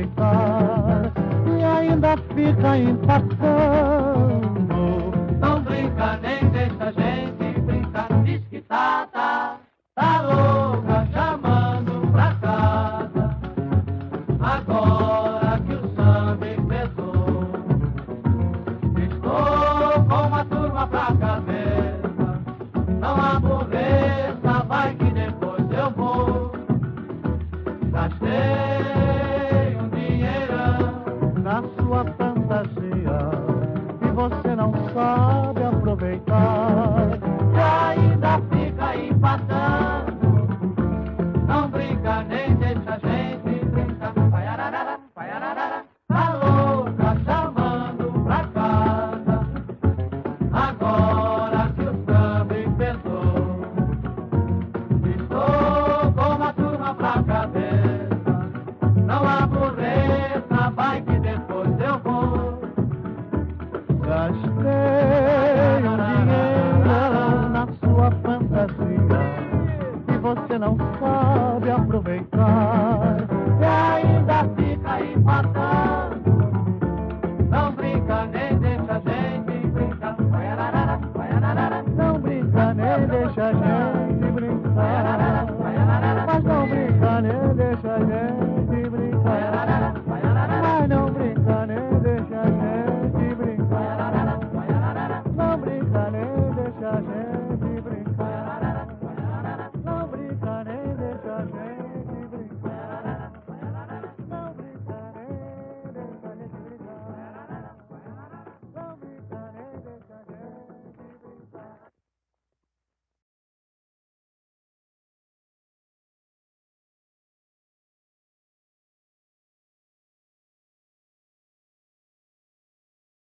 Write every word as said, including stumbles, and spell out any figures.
aproveitar e ainda fica empatando. Não brinca nem deixa a gente brincar. Diz que tá, tá, tá louca chamando pra casa. Agora que o samba empezou, estou com uma turma pra cabeça. Não aborreça, vai que depois eu vou. Gastei um dinheirão Na sua fantasia e você não sabe aproveitar e ainda fica empatando. Não brinca nem deixa a gente brincar. Vai ararara, vai ararara, tá louca chamando pra casa. Agora que o samba empezou, estou com uma turma pra cabeça. Não aborreça, vai que depois eu vou. Gastei um dinheiro na sua fantasia e você não sabe aproveitar E ainda fica empatando.